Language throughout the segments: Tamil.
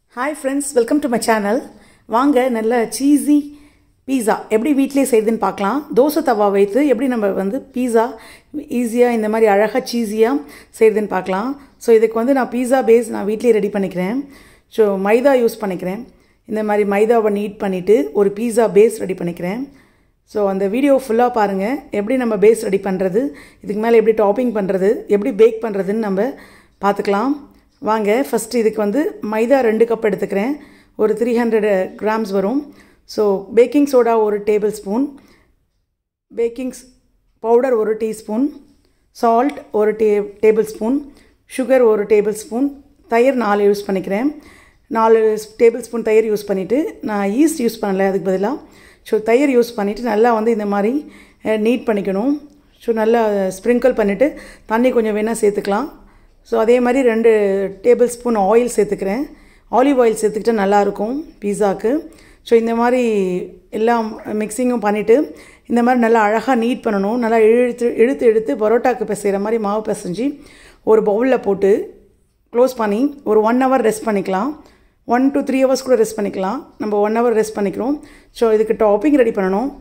Hi friends, welcome to my channel. வாங்க நல்ல cheesy pizza எப்படி வீட்லயே செய்யுதுன்னு பார்க்கலாம். தோசை தவா வைத்து எப்படி நம்ம வந்து pizza ஈஸியா இந்த மாதிரி அழகா cheesy-ஆ செய்யுதுன்னு பார்க்கலாம். சோ இதுக்கு வந்து நான் pizza base நான் வீட்லயே ரெடி பண்ணிக்கிறேன். சோ மைதா யூஸ் பண்ணிக்கிறேன். இந்த மாதிரி மைதாவை நீட் பண்ணிட்டு ஒரு pizza base ரெடி பண்ணிக்கிறேன். சோ அந்த வீடியோ ஃபுல்லா பாருங்க. எப்படி நம்ம பேஸ் ரெடி பண்றது, இதுக்கு மேல எப்படி டாப்பிங் பண்றது, எப்படி பேக் பண்றதுன்னு நம்ம பார்த்துக்கலாம். வாங்க ஃபர்ஸ்ட் இதுக்கு வந்து மைதா 2 கப் எடுத்துக்கிறேன். ஒரு 300 grams வரும். So baking soda 1 tablespoon, baking powder 1 teaspoon, salt 1 tablespoon, sugar 1 tablespoon, தயிர் 4 யூஸ் பண்ணிக்கிறேன். 4 டேபிள் ஸ்பூன் தயிர் யூஸ் பண்ணிவிட்டு நான் ஈஸ்ட் யூஸ் பண்ணல அதுக்கு பதிலாக. ஸோ தயிர் யூஸ் பண்ணிவிட்டு நல்லா வந்து இந்த மாதிரி நீட் பண்ணிக்கணும். ஸோ நல்லா ஸ்ப்ரிங்கிள் பண்ணிவிட்டு தண்ணி கொஞ்சம் வேணால் சேர்த்துக்கலாம். ஸோ அதே மாதிரி 2 டேபிள் ஸ்பூன் ஆயில் சேர்த்துக்கிறேன். ஆலிவ் ஆயில் சேர்த்துக்கிட்டால் நல்லாயிருக்கும் பீஸாவுக்கு. ஸோ இந்த மாதிரி எல்லாம் மிக்சிங்கும் பண்ணிவிட்டு இந்த மாதிரி நல்லா அழகாக நீட் பண்ணணும். நல்லா இழுத்து பரோட்டாக்கு பிசைகிற மாதிரி மாவு பிசைஞ்சு ஒரு பவுலில் போட்டு க்ளோஸ் பண்ணி ஒரு 1 hour ரெஸ்ட் பண்ணிக்கலாம். 1 to 3 hours கூட ரெஸ்ட் பண்ணிக்கலாம். நம்ம 1 hour ரெஸ்ட் பண்ணிக்கிறோம். ஸோ இதுக்கு டாப்பிங் ரெடி பண்ணணும்.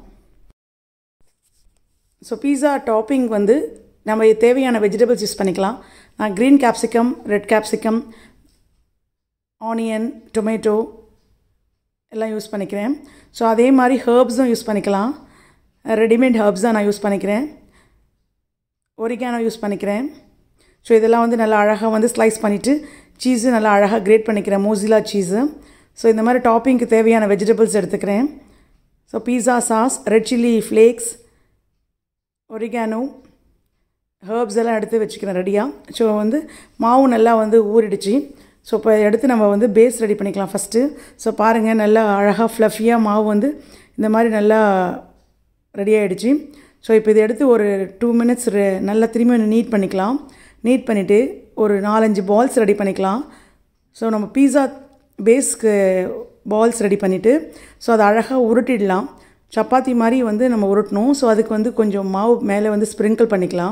ஸோ பீஸா டாப்பிங் வந்து நம்ம தேவையான வெஜிடபிள்ஸ் யூஸ் பண்ணிக்கலாம். நான் green capsicum, red capsicum, onion, tomato எல்லாம் யூஸ் பண்ணிக்கிறேன். ஸோ அதே மாதிரி ஹர்ப்ஸும் யூஸ் பண்ணிக்கலாம். ரெடிமேட் ஹர்ப்ஸ் தான் நான் யூஸ் பண்ணிக்கிறேன். ஒரிகானோ யூஸ் பண்ணிக்கிறேன். ஸோ இதெல்லாம் வந்து நல்லா அழகாக வந்து ஸ்லைஸ் பண்ணிவிட்டு சீஸு நல்லா அழகாக கிரேட் பண்ணிக்கிறேன், மோசிலா சீஸு. ஸோ இந்த மாதிரி டாப்பிங்க்கு தேவையான வெஜிடபிள்ஸ் எடுத்துக்கிறேன். So pizza sauce, red chilli flakes, oregano, herbs எல்லாம் எடுத்து வச்சுக்கிறேன் ரெடியாக. ஸோ வந்து மாவு நல்லா வந்து ஊறிடுச்சு. ஸோ இப்போ எடுத்து நம்ம வந்து பேஸ் ரெடி பண்ணிக்கலாம் ஃபஸ்ட்டு. ஸோ பாருங்கள் நல்லா அழகாக ஃப்ளஃபியாக மாவு வந்து இந்த மாதிரி நல்லா ரெடி ஆகிடுச்சு. ஸோ இப்போ இதை எடுத்து ஒரு 2 minutes நல்லா திரும்பி நீட் பண்ணிக்கலாம். நீட் பண்ணிவிட்டு ஒரு 4-5 பால்ஸ் ரெடி பண்ணிக்கலாம். ஸோ நம்ம பீஸா பேஸ்க்கு பால்ஸ் ரெடி பண்ணிவிட்டு ஸோ அதை அழகாக உருட்டிடலாம். சப்பாத்தி மாதிரி வந்து நம்ம உருட்டணும். ஸோ அதுக்கு வந்து கொஞ்சம் மாவு மேலே வந்து ஸ்ப்ரிங்கிள் பண்ணிக்கலாம்.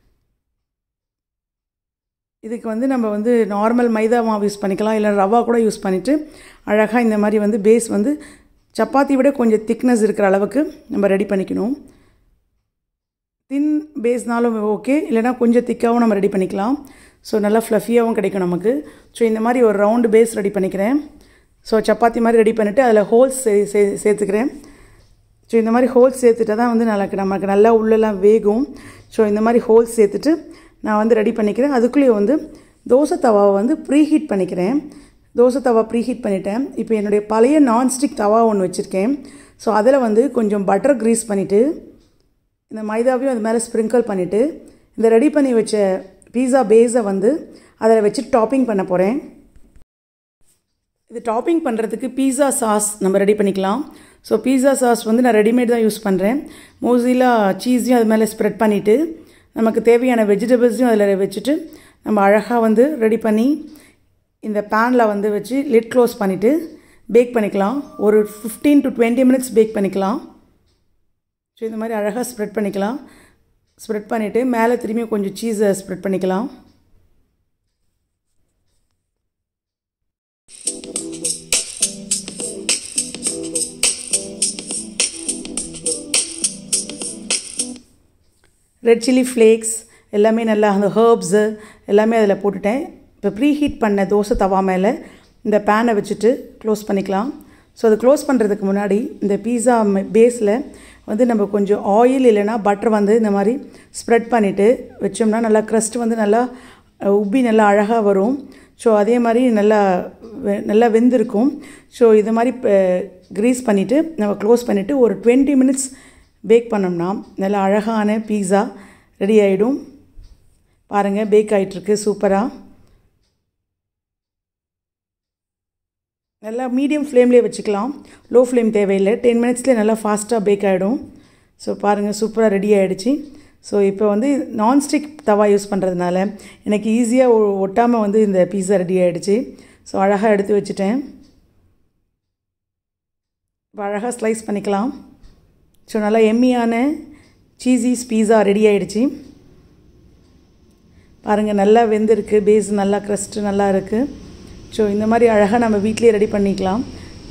இதுக்கு வந்து நம்ம வந்து நார்மல் மைதா மாவு யூஸ் பண்ணிக்கலாம், இல்லை ரவா கூட யூஸ் பண்ணிவிட்டு அழகாக இந்த மாதிரி வந்து பேஸ் வந்து சப்பாத்தி விட கொஞ்சம் திக்னஸ் இருக்கிற அளவுக்கு நம்ம ரெடி பண்ணிக்கணும். தின் பேஸ்னாலும் ஓகே, இல்லைனா கொஞ்சம் திக்காகவும் நம்ம ரெடி பண்ணிக்கலாம். ஸோ நல்லா ஃப்ளஃபியாகவும் கிடைக்கும் நமக்கு. ஸோ இந்த மாதிரி ஒரு ரவுண்டு பேஸ் ரெடி பண்ணிக்கிறேன். ஸோ சப்பாத்தி மாதிரி ரெடி பண்ணிவிட்டு அதில் ஹோல்ஸ் சேர்த்துக்கிறேன். ஸோ இந்த மாதிரி ஹோல்ஸ் சேர்த்துட்டா தான் வந்து நமக்கு நல்லா உள்ளெல்லாம் வேகும். ஸோ இந்த மாதிரி ஹோல்ஸ் சேர்த்துட்டு நான் வந்து ரெடி பண்ணிக்கிறேன். அதுக்குள்ளேயே வந்து தோசை தவாவை வந்து ப்ரீஹீட் பண்ணிக்கிறேன். தோசை தவா ப்ரீஹீட் பண்ணிட்டேன். இப்போ என்னுடைய பழைய நான்ஸ்டிக் தவா ஒன்று வச்சுருக்கேன். ஸோ அதில் வந்து கொஞ்சம் பட்டர் க்ரீஸ் பண்ணிவிட்டு இந்த மைதாவையும் அது மேலே ஸ்ப்ரிங்கிள் பண்ணிவிட்டு இந்த ரெடி பண்ணி வச்ச பீஸா பேஸை வந்து அதில் வச்சு டாப்பிங் பண்ண போகிறேன். இது டாப்பிங் பண்ணுறதுக்கு பீஸா சாஸ் நம்ம ரெடி பண்ணிக்கலாம். ஸோ பீஸா சாஸ் வந்து நான் ரெடிமேட் தான் யூஸ் பண்ணுறேன். மோசிலா சீஸையும் அது மேலே ஸ்ப்ரெட் பண்ணிவிட்டு நமக்கு தேவையான வெஜிடபிள்ஸையும் அதில் வச்சுட்டு நம்ம அழகாக வந்து ரெடி பண்ணி இந்த பேனில் வந்து வச்சு லிட் க்ளோஸ் பண்ணிவிட்டு பேக் பண்ணிக்கலாம். ஒரு 15 to 20 minutes பேக் பண்ணிக்கலாம். ஸோ இந்த மாதிரி அழகாக ஸ்ப்ரெட் பண்ணிக்கலாம். ஸ்ப்ரெட் பண்ணிவிட்டு மேலே திரும்பி கொஞ்சம் சீஸை ஸ்ப்ரெட் பண்ணிக்கலாம். ரெட் சில்லி ஃப்ளேக்ஸ் எல்லாமே நல்லா அந்த ஹர்ப்ஸு எல்லாமே அதில் போட்டுட்டேன். இப்போ ப்ரீஹீட் பண்ண தோசை தவா மேலே இந்த பேனை வச்சுட்டு க்ளோஸ் பண்ணிக்கலாம். ஸோ அது க்ளோஸ் பண்ணுறதுக்கு முன்னாடி இந்த பீஸா பேஸில் வந்து நம்ம கொஞ்சம் ஆயில் இல்லைனா பட்டர் வந்து இந்த மாதிரி ஸ்ப்ரெட் பண்ணிவிட்டு வச்சோம்னா நல்லா க்ரஸ்ட் வந்து நல்லா உப்பி நல்லா அழகாக வரும். ஸோ அதே மாதிரி நல்லா வெந்திருக்கும். ஸோ இது மாதிரி க்ரீஸ் பண்ணிவிட்டு நம்ம க்ளோஸ் பண்ணிவிட்டு ஒரு 20 minutes பேக் பண்ணோம்னா நல்லா அழகான பீஸா ரெடி ஆகிடும். பாருங்கள் பேக் ஆகிட்டுருக்கு சூப்பராக. நல்லா மீடியம் ஃப்ளேம்லேயே வச்சுக்கலாம், லோ ஃப்ளேம் தேவையில்லை. 10 minutesலேயே நல்லா ஃபாஸ்ட்டாக பேக் ஆகிடும். ஸோ பாருங்கள் சூப்பராக ரெடி ஆகிடுச்சு. ஸோ இப்போ வந்து நான்ஸ்டிக் தவா யூஸ் பண்ணுறதுனால எனக்கு ஈஸியாக ஒட்டாமல் வந்து இந்த பீஸா ரெடி ஆகிடுச்சு. ஸோ அழகாக எடுத்து வச்சுட்டேன். இப்போ அழகாக ஸ்லைஸ் பண்ணிக்கலாம். ஸோ நல்லா எம்மியான சீஸீஸ் பீஸா ரெடி ஆகிடுச்சு. பாருங்கள் நல்லா வெந்திருக்கு, பேஸ் நல்லா க்ரஸ்ட்டு நல்லா இருக்குது. ஸோ இந்த மாதிரி அழகாக நம்ம வீட்டிலேயே ரெடி பண்ணிக்கலாம்.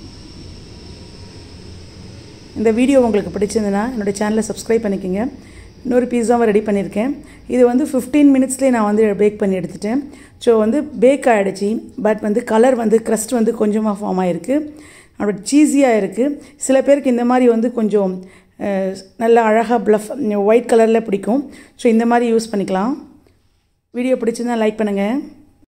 இந்த வீடியோ உங்களுக்கு பிடிச்சிருந்ததுன்னா என்னோடய சேனலை சப்ஸ்கிரைப் பண்ணிக்கோங்க. இன்னொரு பீஸாவை ரெடி பண்ணியிருக்கேன். இது வந்து 15 மினிட்ஸ்லேயே நான் வந்து பேக் பண்ணி எடுத்துட்டேன். ஸோ வந்து பேக் ஆகிடுச்சி. பட் வந்து கலர் வந்து க்ரஸ்ட் வந்து கொஞ்சமாக ஃபார்ம் ஆகிருக்கு. அப்படி சீஸியாக இருக்குது. சில பேருக்கு இந்த மாதிரி வந்து கொஞ்சம் நல்லா அழகாக ப்ளஃப் ஒயிட் கலரில் பிடிக்கும். ஸோ இந்த மாதிரி யூஸ் பண்ணிக்கலாம். வீடியோ பிடிச்சிருந்தா லைக் பண்ணுங்கள்.